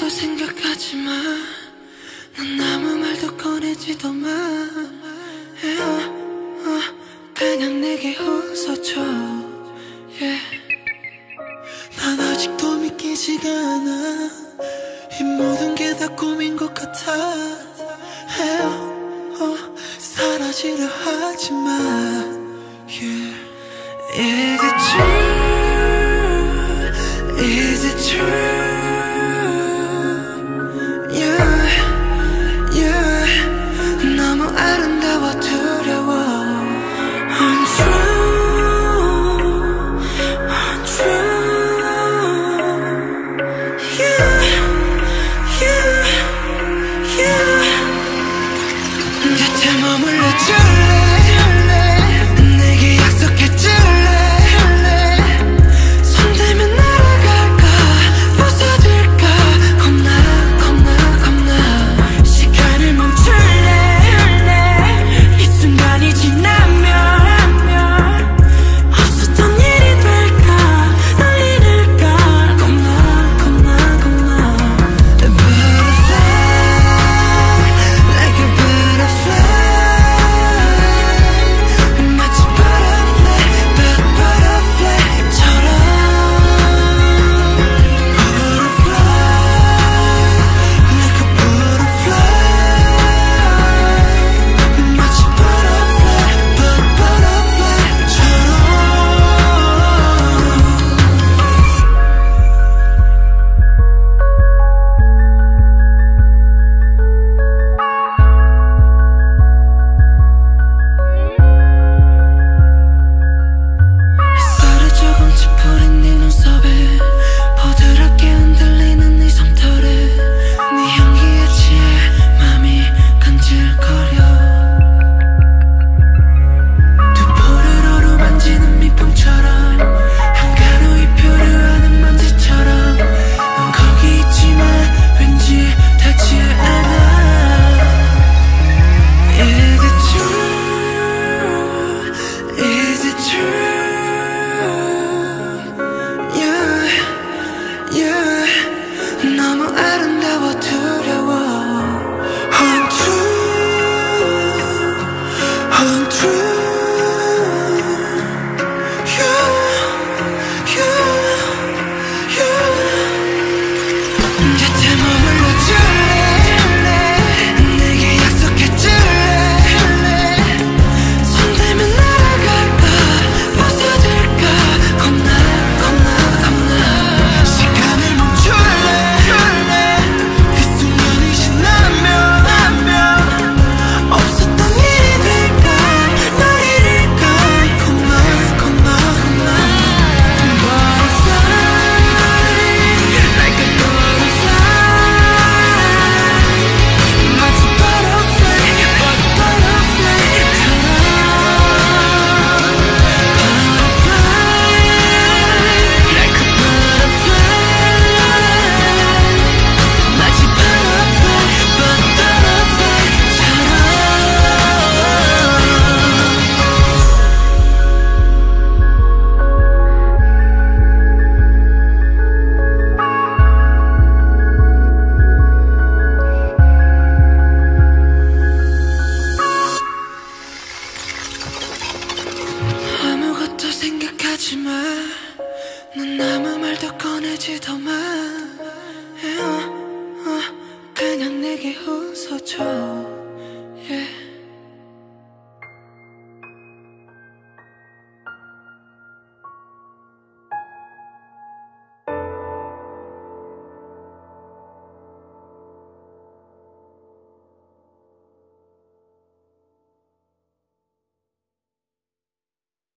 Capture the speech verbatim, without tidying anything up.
생각하지 마. 난 아무 말도 꺼내지도 마. yeah, 어, 그냥 내게 웃어줘. yeah. 난 아직도 믿기지가 않아. 이 모든 게 다 꿈인 것 같아. yeah, 어, 사라지려 하지 마. yeah. Is it true? Is it true? 너무 아름다워 두려워. Untrue, untrue. You, you, you. 곁에 머물러 줄래? 내게 약속해 줄래? 손 대면 날아갈까? 벗어질까? 겁나 겁나 겁나. 시간을 멈출래? 생각하지 마. 난 아무 말도 꺼내지도 마. yeah, 어, 그냥 내게 웃어줘.